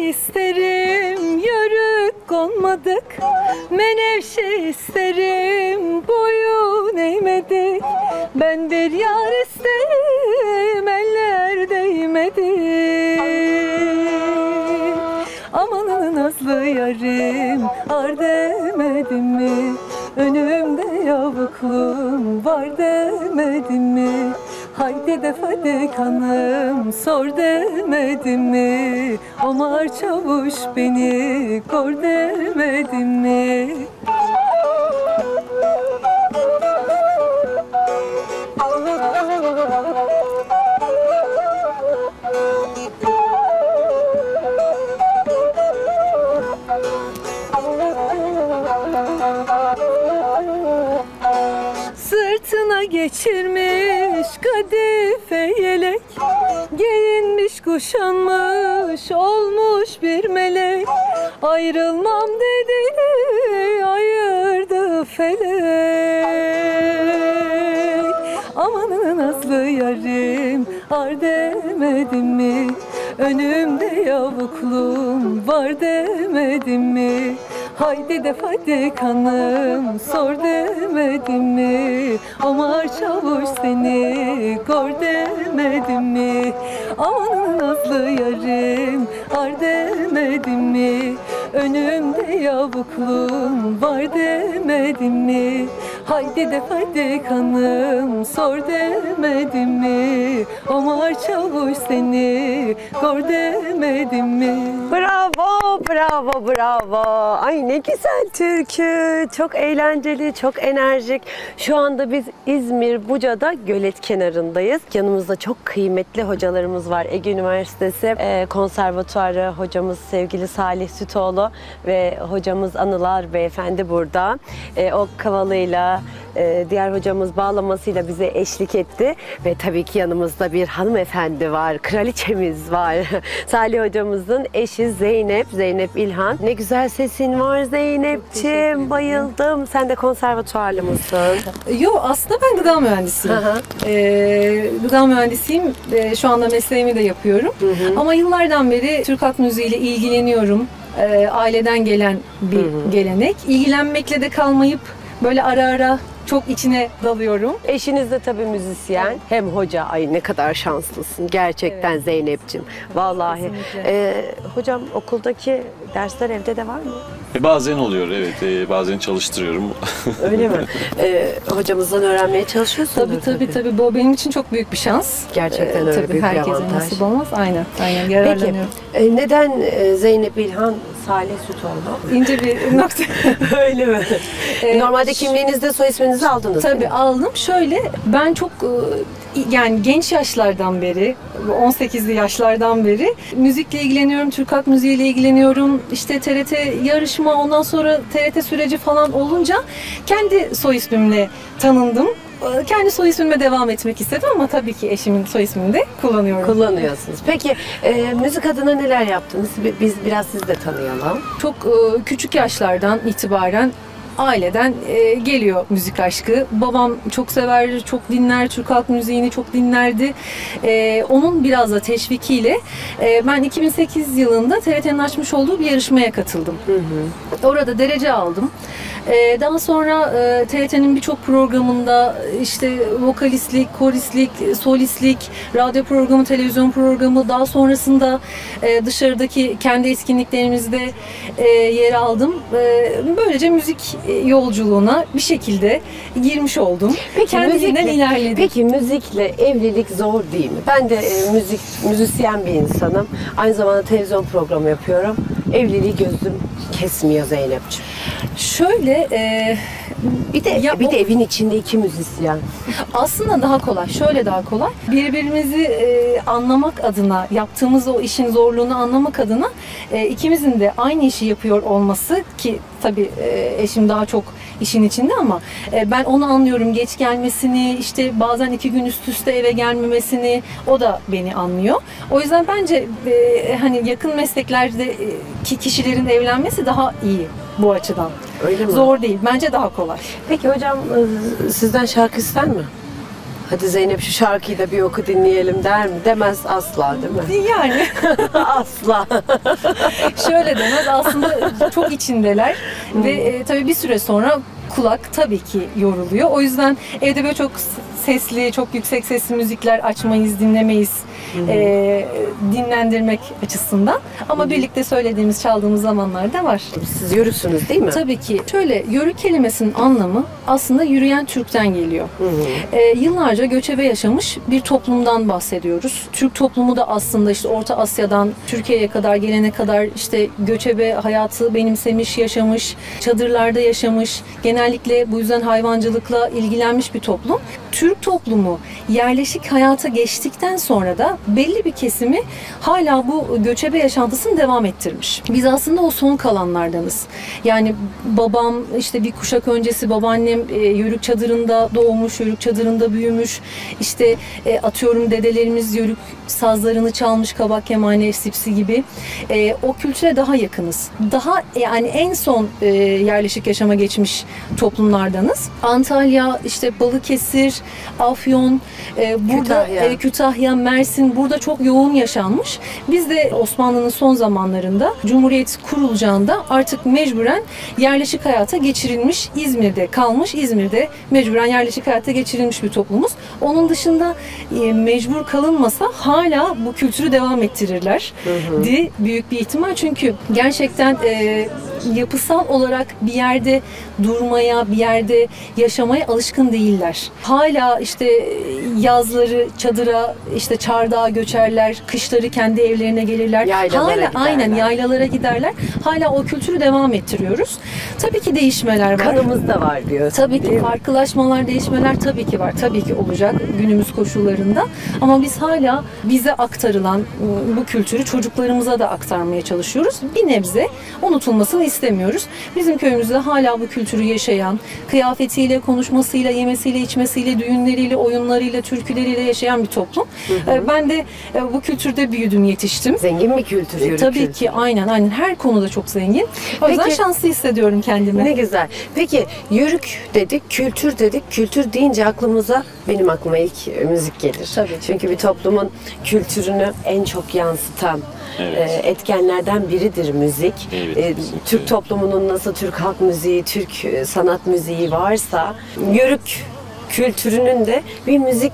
isterim, yörük konmadık. Menevşe isterim, boyun eğmedik. Ben bir yar isterim, eller değmedi. Amanın nazlı yarim, ar demedim mi? Önümde yavuklum var demedim mi? Haydi de Fadik hanım sor demedim mi? Omar çavuş beni kor demedim mi? Sırtına geçirmiş kadife yelek, giyinmiş kuşanmış olmuş bir melek. Ayrılmam dedi, ayırdı felek. Amanın nazlı yarim, ar demedim mi? Önümde yavuklum var demedim mi? Haydi de Fadik hanım sor demedim mi? Omar çavuş seni kor demedim mi? Aman nazlı yarim ar demedim mi? Önümde yavuklum var demedim mi? Haydi de Fadik hanım sor demedim mi? Omar çavuş seni kor demedim mi? Bravo, bravo, bravo. Ay ne güzel türkü. Çok eğlenceli, çok enerjik. Şu anda biz İzmir Buca'da gölet kenarındayız. Yanımızda çok kıymetli hocalarımız var. Ege Üniversitesi Konservatuarı hocamız sevgili Salih Sütoğlu ve hocamız Anılar Beyefendi burada. O kavalıyla, diğer hocamız bağlamasıyla bize eşlik etti. Ve tabii ki yanımızda bir hanımefendi var, kraliçemiz var. Salih hocamızın eşi Zeynep, Zeynep İlhan. Ne güzel sesin var Zeynep'ciğim, bayıldım. Sen de konservatuarlı mısın? Yo, aslında ben gıda mühendisiyim. Gıda mühendisiyim. Şu anda mesleğimi de yapıyorum. Ama yıllardan beri Türk halk müziğiyle ilgileniyorum. Aileden gelen bir gelenek. İlgilenmekle de kalmayıp böyle ara ara çok içine dalıyorum. Eşiniz de tabii müzisyen, evet. Hem hoca. Ay ne kadar şanslısın gerçekten, evet. Zeynep'ciğim. Vallahi. Hocam okuldaki dersler evde de var mı? Bazen oluyor, evet. Bazen çalıştırıyorum. Öyle mi? Hocamızdan öğrenmeye çalışıyorsunuz. Tabii. Bu benim için çok büyük bir şans. Gerçekten öyle, büyük bir avantaj. Herkese nasip olmaz. Aynen yararlanıyorum. Peki, neden Zeynep İlhan, Salih Sütoğlu? İnce bir nokta. Öyle mi? Normalde kimliğinizde soy isminizi aldınız. Tabii aldım. Şöyle, ben çok yani genç yaşlardan beri, 18'li yaşlardan beri müzikle ilgileniyorum, Türk halk müziğiyle ilgileniyorum. İşte TRT yarışma, ondan sonra TRT süreci falan olunca kendi soy ismimle tanındım. Kendi soy ismime devam etmek istedim ama tabii ki eşimin soy ismini de kullanıyorum. Kullanıyorsunuz. Peki müzik adına neler yaptınız? Biz biraz sizi de tanıyalım. Çok küçük yaşlardan itibaren aileden geliyor müzik aşkı. Babam çok sever, çok dinler, Türk halk müziğini çok dinlerdi. Onun biraz da teşvikiyle ben 2008 yılında TRT'nin açmış olduğu bir yarışmaya katıldım. Orada derece aldım. Daha sonra TRT'nin birçok programında işte vokalistlik, koristlik, solistlik, radyo programı, televizyon programı, daha sonrasında dışarıdaki kendi etkinliklerimizde yer aldım. Böylece müzik yolculuğuna bir şekilde girmiş oldum. Peki, kendiliğinden ilerledim. Peki müzikle evlilik zor değil mi? Ben de müzisyen bir insanım. Aynı zamanda televizyon programı yapıyorum. Evliliği gözüm kesmiyor Zeynep'ciğim. Şöyle bir de evin içinde iki müzisyen. Aslında daha kolay. Şöyle daha kolay. Birbirimizi anlamak adına, yaptığımız o işin zorluğunu anlamak adına ikimizin de aynı işi yapıyor olması, ki tabii eşim daha çok işin içinde ama ben onu anlıyorum. Geç gelmesini, işte bazen 2 gün üst üste eve gelmemesini, o da beni anlıyor. O yüzden bence hani yakın mesleklerdeki kişilerin evlenmesi daha iyi bu açıdan. Öyle mi? Zor değil. Bence daha kolay. Peki hocam sizden şarkı ister mi? Hadi Zeynep şu şarkıyı da bir oku dinleyelim der mi? Demez asla değil mi? Yani Asla. şöyle demez, aslında çok içindeler ve tabii bir süre sonra kulak tabii ki yoruluyor. O yüzden evde böyle çok sesli, çok yüksek sesli müzikler açmayız, dinlemeyiz. Dinlendirmek açısından. Ama birlikte söylediğimiz, çaldığımız zamanlar da var. Siz yörüksünüz değil mi? Tabii ki. Şöyle, yörük kelimesinin anlamı aslında yürüyen Türk'ten geliyor. Yıllarca göçebe yaşamış bir toplumdan bahsediyoruz. Türk toplumu da aslında işte Orta Asya'dan Türkiye'ye kadar gelene kadar işte göçebe hayatı benimsemiş, yaşamış, çadırlarda yaşamış, genellikle bu yüzden hayvancılıkla ilgilenmiş bir toplum. Türk toplumu yerleşik hayata geçtikten sonra da belli bir kesimi hala bu göçebe yaşantısını devam ettirmiş. Biz aslında o son kalanlardanız. Yani babam işte bir kuşak öncesi babaannem yörük çadırında doğmuş, yörük çadırında büyümüş. İşte atıyorum dedelerimiz yörük sazlarını çalmış, kabak, kemane, sipsi gibi. O kültüre daha yakınız. Daha yani en son yerleşik yaşama geçmiş toplumlardanız. Antalya, işte Balıkesir, Afyon, burada Kütahya, Mersin burada çok yoğun yaşanmış. Biz de Osmanlı'nın son zamanlarında Cumhuriyet kurulacağında artık mecburen yerleşik hayata geçirilmiş, İzmir'de kalmış, İzmir'de mecburen yerleşik hayata geçirilmiş bir toplumuz. Onun dışında mecbur kalınmasa hala bu kültürü devam ettirirler diye büyük bir ihtimal. Çünkü gerçekten yapısal olarak bir yerde durmaya, bir yerde yaşamaya alışkın değiller. Hala işte yazları çadıra, işte çardağa göçerler, kışları kendi evlerine gelirler. Yaylalara giderler. Aynen yaylalara giderler. Hala o kültürü devam ettiriyoruz. Tabii ki değişmeler var. Kanımızda var diyor. Tabii ki farklılaşmalar, değişmeler tabii ki var. Tabii ki olacak günümüz koşullarında. Ama biz hala bize aktarılan bu kültürü çocuklarımıza da aktarmaya çalışıyoruz. Bir nebze unutulmasını istemiyoruz. Bizim köyümüzde hala bu kültürü yaşayan, kıyafetiyle, konuşmasıyla, yemesiyle, içmesiyle, düğünleriyle, oyunlarıyla, türküleriyle yaşayan bir toplum. Ben de bu kültürde büyüdüm, yetiştim. Zengin bir kültür, yörük Tabii kültürü. ki aynen her konuda çok zengin. O yüzden Peki, şanslı hissediyorum kendimi. ne güzel. Peki yörük dedik, kültür dedik. Kültür deyince benim aklıma ilk müzik gelir. Tabii. Çünkü bir toplumun kültürünü en çok yansıtan etkenlerden biridir müzik. Evet, Türk toplumunun nasıl Türk halk müziği, Türk sanat müziği varsa yörük kültürünün de bir müzik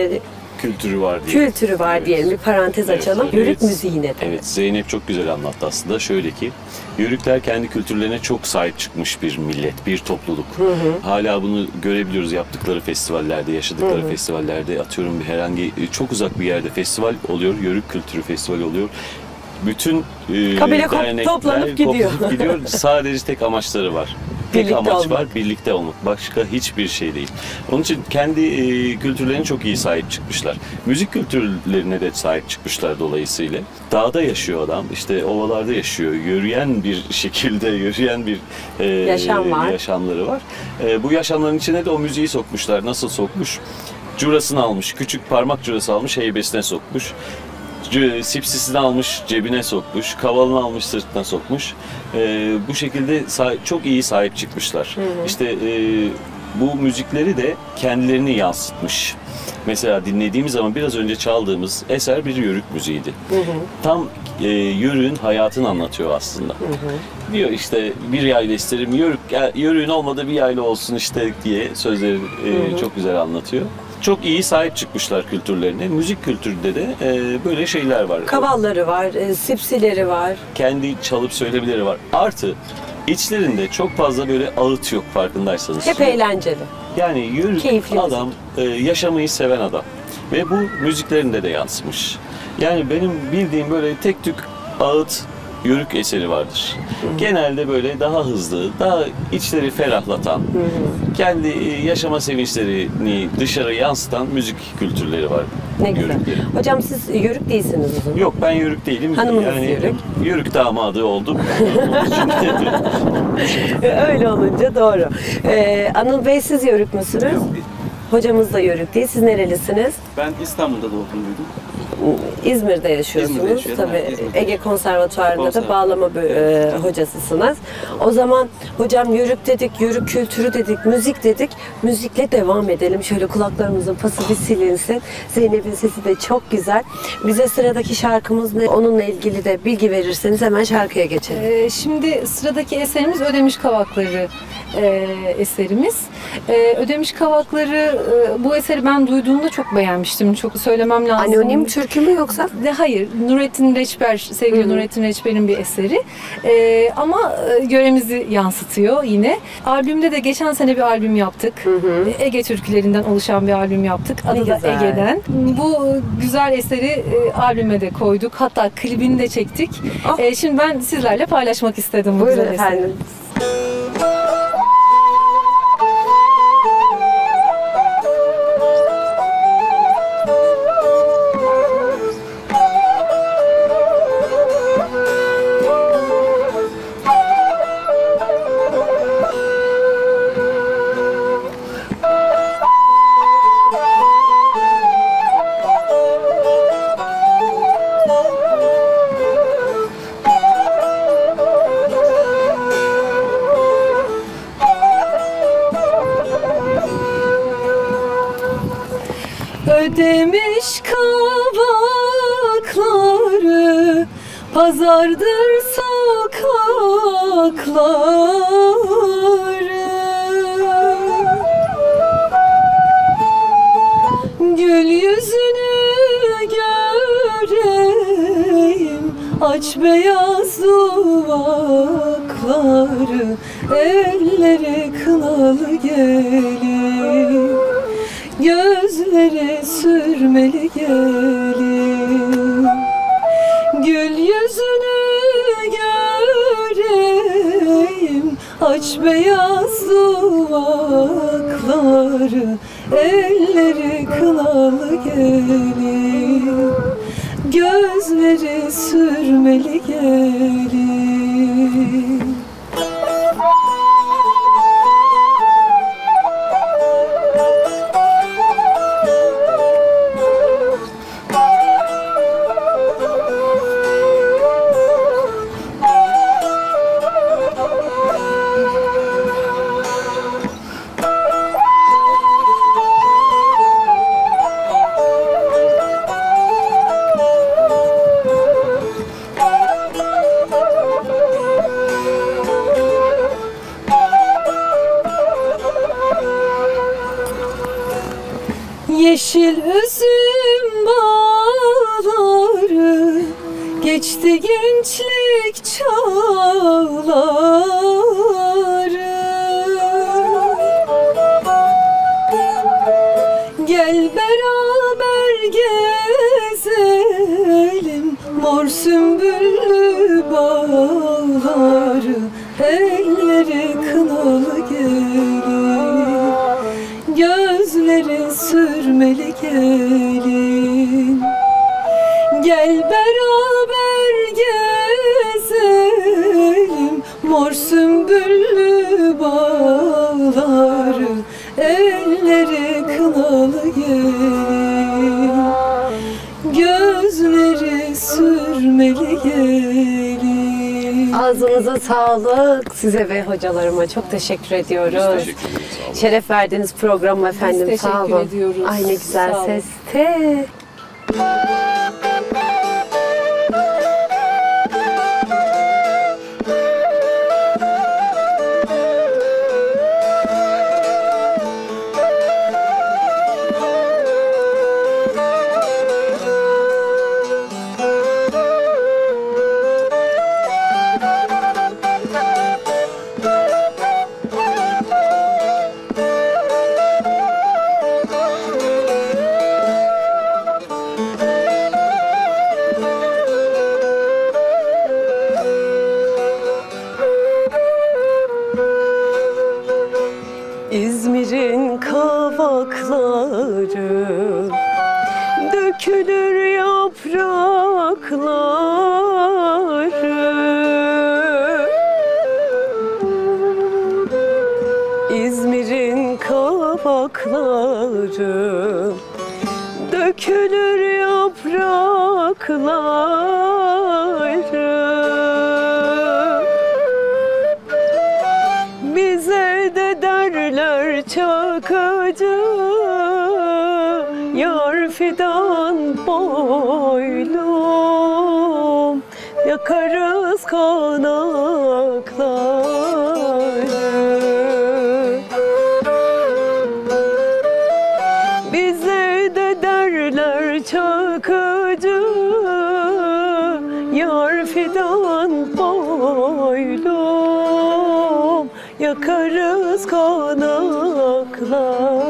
kültürü var diye. kültürü var diyelim. Bir parantez açalım. Yörük müziği nedir? Evet, Zeynep çok güzel anlattı aslında. Şöyle ki, Yörükler kendi kültürlerine çok sahip çıkmış bir millet, bir topluluk. Hala bunu görebiliyoruz yaptıkları festivallerde, yaşadıkları festivallerde. Atıyorum herhangi çok uzak bir yerde festival oluyor, Yörük kültürü festivali oluyor. Bütün Kabile dernekler toplanıp gidiyor. Sadece tek amaçları var. Birlikte Tek amaç olmak. var, birlikte olmak. Başka hiçbir şey değil. Onun için kendi kültürlerine çok iyi sahip çıkmışlar. Müzik kültürlerine de sahip çıkmışlar dolayısıyla. Dağda yaşıyor adam, işte ovalarda yaşıyor. Yürüyen bir şekilde, yürüyen bir yaşamları var. Bu yaşamların içine de o müziği sokmuşlar. Nasıl sokmuş? Curasını almış, küçük parmak curası almış, heybesine sokmuş. Sipsisini almış, cebine sokmuş, kavalını almış, sırtına sokmuş. Bu şekilde çok iyi sahip çıkmışlar. İşte bu müzikleri de kendilerini yansıtmış. Mesela dinlediğimiz zaman biraz önce çaldığımız eser bir yörük müziğiydi. Tam yörüğün hayatını anlatıyor aslında. Diyor işte bir yayla isterim, yörüğün olmadığı bir yayla olsun işte diye sözleri çok güzel anlatıyor. Çok iyi sahip çıkmışlar kültürlerine. Müzik kültüründe de böyle şeyler var. Kavalları var, sipsileri var. Kendi çalıp söylemeleri var. Artı içlerinde çok fazla böyle ağıt yok farkındaysanız. Hep eğlenceli. Yani yürü Keyifli adam, yaşamayı seven adam. Ve bu müziklerinde de yansımış. Yani benim bildiğim böyle tek tük ağıt yörük eseri vardır. Genelde böyle daha hızlı, daha içleri ferahlatan, kendi yaşama sevinçlerini dışarı yansıtan müzik kültürleri var. Ne güzel. Yörüklerin. Hocam siz yörük değilsiniz o zaman. Yok, ben yörük değilim. Hanımınız yani yörük. Yörük damadı oldum. Öyle olunca doğru. Anıl Bey siz yörük müsünüz? Yok değil. Hocamız da yörük değil. Siz nerelisiniz? Ben İstanbul'da doğdum büyüdüm. İzmir'de yaşıyorsunuz. İzmir'de yaşıyorum, Tabii evet, İzmir'de. Ege Konservatuvarı'nda da Konservatuvar. bağlama hocasısınız. O zaman hocam yörük dedik, yörük kültürü dedik, müzik dedik. Müzikle devam edelim. Şöyle kulaklarımızın pası bir silinsin. Zeynep'in sesi de çok güzel. Bize sıradaki şarkımız ne? Onunla ilgili de bilgi verirseniz hemen şarkıya geçelim. Şimdi sıradaki eserimiz Ödemiş Kavakları eserimiz. Ödemiş Kavakları, bu eseri ben duyduğumda çok beğenmiştim. Çok söylemem lazım. Anonim türkü mü yoksa? Hayır, Nurettin Reçber, sevgili Nurettin Reçber'in bir eseri. Ama yöremizi yansıtıyor yine. Albümde de geçen sene bir albüm yaptık. Ege türkülerinden oluşan bir albüm yaptık. Ne Adı da güzel. Ege'den. Bu güzel eseri albüme de koyduk. Hatta klibini de çektik. Şimdi ben sizlerle paylaşmak istedim bu Buyurun güzel eseri. efendim. Ödemiş kavakları, pazardır sokakları. Gül yüzünü göreyim, aç beyaz duvakları, elleri kınalı gelin, gözleri sürmeli gelin. Gül yüzünü göreyim, aç beyaz duvakları, elleri kınalı gelin, gözleri sürmeli gelin. Yeşil üzüm bağları, geçti gençlik çağları. Gel beraber gezelim mor sümbüllü bağları, elleri kınalı gelin, gözleri sürmeli gelin. Gel beraber gezelim mor sümbüllü bağları, elleri kınalı gelin, gözleri sürmeli gelin. Ağzınıza sağlık. Size ve hocalarıma çok teşekkür ediyoruz. Biz teşekkür ederiz. Sağ olun. Şeref verdiniz programa efendim. Biz Sağ teşekkür olun. ediyoruz. Ay ne güzel Sağ olun. seste. İzmir'in kavakları, dökülür yaprakları. İzmir'in kavakları, dökülür yaprakları. Bize de derler Çakıcı, yar fidan boylum, yakarız konakları. Bize de derler Çakıcı, yar fidan boylum, yakarız konakları.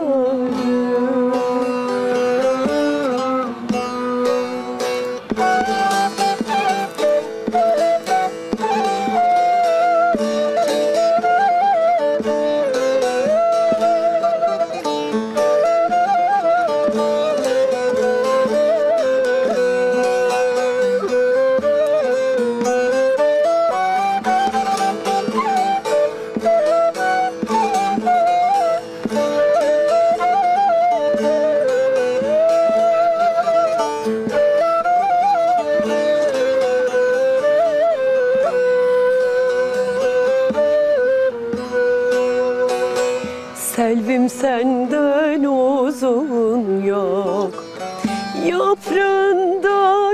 Selvim senden uzun yok, yaprağında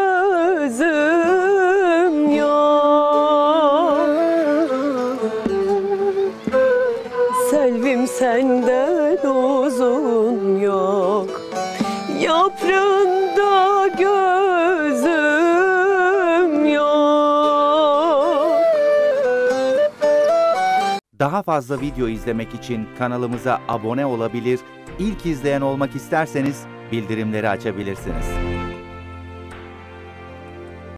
gözüm yok. Selvim senden uzun yok, yaprağında gözüm yok. Daha fazla video izlemek için kanalımıza abone olabilir, ilk izleyen olmak isterseniz bildirimleri açabilirsiniz.